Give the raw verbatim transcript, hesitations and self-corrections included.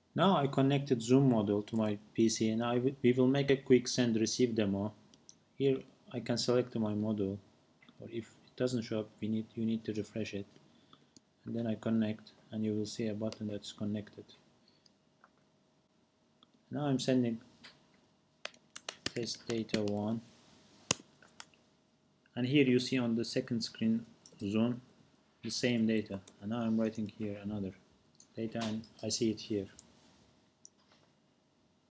Now I connected Zoom model to my P C, and I we will make a quick send receive demo. Here I can select my model, or if it doesn't show up, we need you need to refresh it, and then I connect, and you will see a button that's connected. Now I'm sending test data one, and here you see on the second screen Zoon the same data, and now I'm writing here another data, and I see it here.